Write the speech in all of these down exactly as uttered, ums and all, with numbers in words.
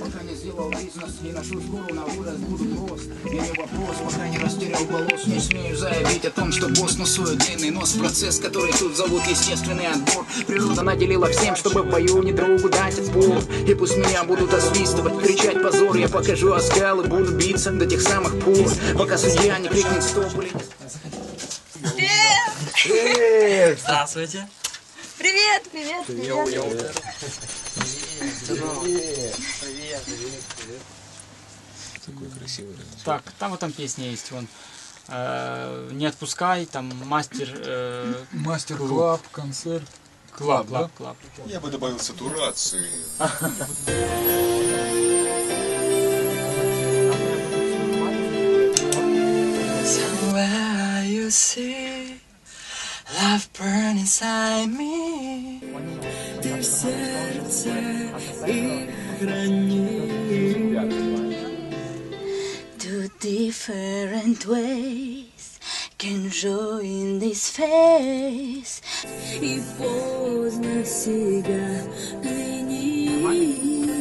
пока не сделал бизнес. И ношу скоро на вырос, буду рост. Я не вопрос, пока не растерял волос. Не смею заявить о том, что босс носует длинный нос. Процесс, который тут зовут естественный отбор. Природа наделила всем, чтобы в бою не другу дать отпор. И пусть меня будут освистывать, кричать позор. Я покажу оскал и буду биться до тех самых пор, пока судья не крикнет стоп или не... Привет! Здравствуйте! Привет, привет, привет! Йоу-йоу! Привет! Привет, привет, привет! Такой красивый. Так, там вот там песня есть, вон. Э, не отпускай, там мастер... Э, Мастер-клаб, концерт. клаб, да? клаб, клаб. Я бы добавил сатурации. Somewhere you see love burn inside me. Ты в сердце и храни. Two different ways can join this face. И поздно себя винить.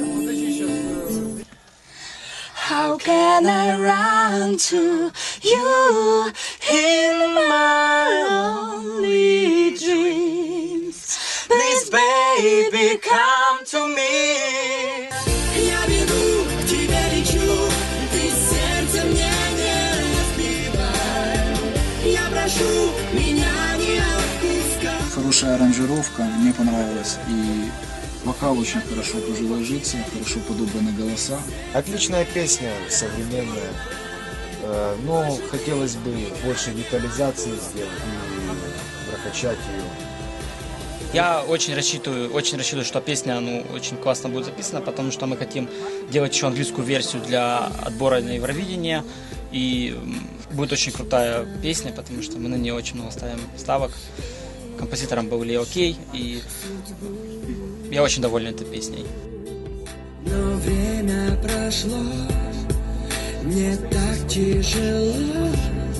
How can I run to you in my only dreams? Please, baby, come to me. Я бегу, к тебе лечу, ты сердце мне не разбивай. Я прошу, меня не отпускай. Хорошая аранжировка, мне понравилась. И вокал очень хорошо тоже ложится, хорошо подобраны голоса. Отличная песня, современная. Э, Но хотелось бы больше детализации сделать и прокачать ее. Я очень рассчитываю, очень рассчитываю, что песня ну, очень классно будет записана, потому что мы хотим делать еще английскую версию для отбора на Евровидение. И м, будет очень крутая песня, потому что мы на нее очень много ставим ставок. Композитором был Лео Кей, и я очень доволен этой песней. Но время прошло, мне так тяжело,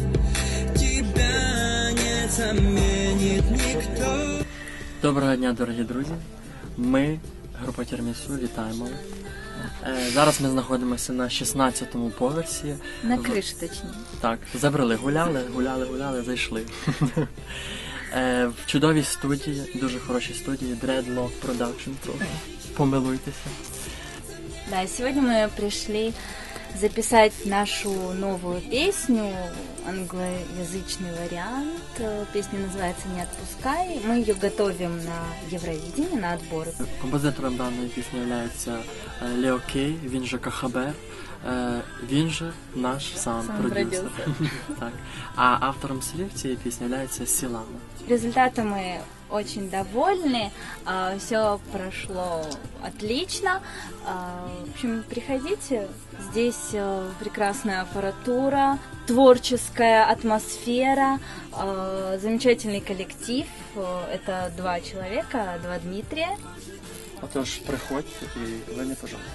тебя не заменит никто. Доброго дня, дорогі друзі. Ми, група Тірамісу, вітаємо вас. Е, Зараз ми знаходимося на шістнадцятому поверсі. На криші, точніше. Так, забрали, гуляли, гуляли, гуляли, зайшли. Е, В чудовій студії, дуже хорошій студії, Dreadlock Production. Помилуйтеся. Да, и сегодня мы пришли записать нашу новую песню, англоязычный вариант. Песня называется «Не отпускай». Мы ее готовим на Евровидение, на отборы. Композитором даної пісні є Лео Кей, він же КХБ, е, він же наш сам Сам продюсер. продюсер. Так. А автором слів цієї пісні є Сілана. Результатом мы очень довольны. Все прошло отлично. А, В общем, приходите. Здесь а, прекрасная аппаратура, творческая атмосфера, а, замечательный коллектив. А, Это два человека, два Дмитрия. Отож, приходьте і ви не пожалуєте.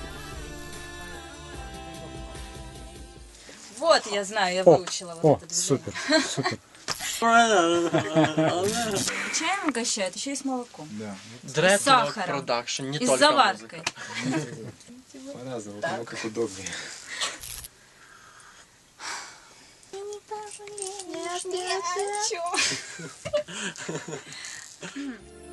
Вот, я знаю, я выучила вот это движение. Супер, супер. Чаем угощают, еще и с молоком. Да. Dreadlock сахаром. Production, не И с только заваркой. музика. По-разному, кому как удобнее. Нет, не хочу.